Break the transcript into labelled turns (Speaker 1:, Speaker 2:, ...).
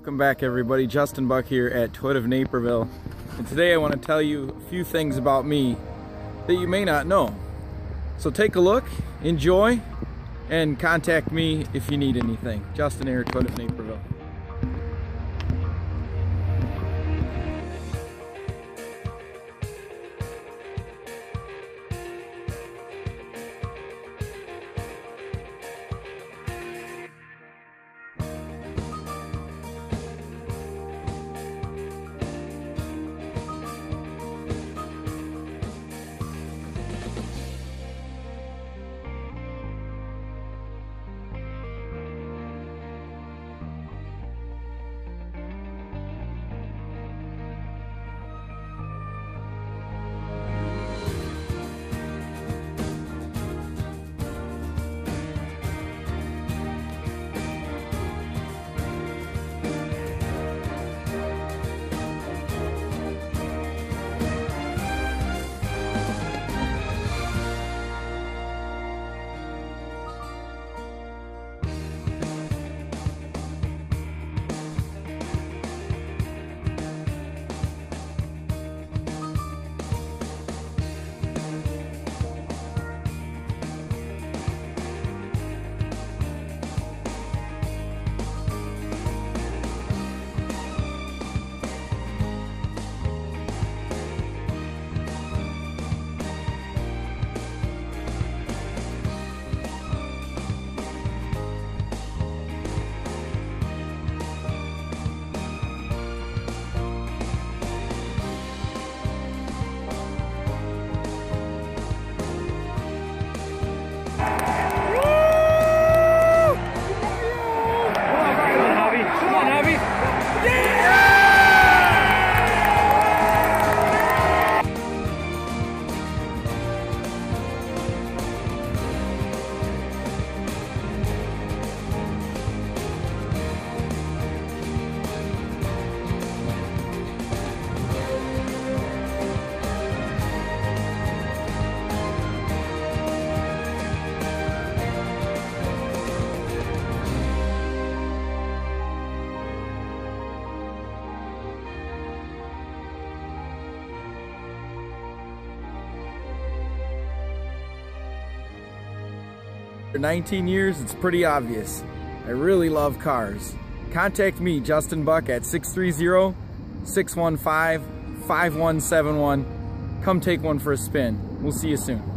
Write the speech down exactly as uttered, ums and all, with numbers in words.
Speaker 1: Welcome back everybody, Justin Buck here at Toyota of Naperville, and today I want to tell you a few things about me that you may not know. So take a look, enjoy, and contact me if you need anything. Justin here at Toyota of Naperville. For nineteen years, it's pretty obvious. I really love cars. Contact me, Justin Buck, at six three zero, six one five, five one seven one. Come take one for a spin. We'll see you soon.